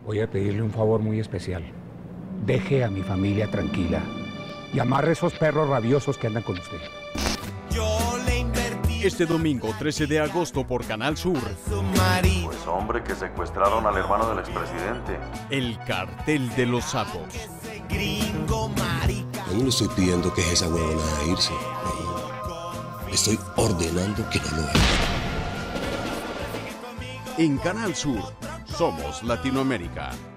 Voy a pedirle un favor muy especial. Deje a mi familia tranquila y amarre esos perros rabiosos que andan con usted. Este domingo 13 de agosto por Canal Sur. Pues hombre, que secuestraron al hermano del expresidente. El cartel de los sapos. Yo no le estoy pidiendo que esa huevona a irse. Le estoy ordenando que no lo haga. En Canal Sur, somos Latinoamérica.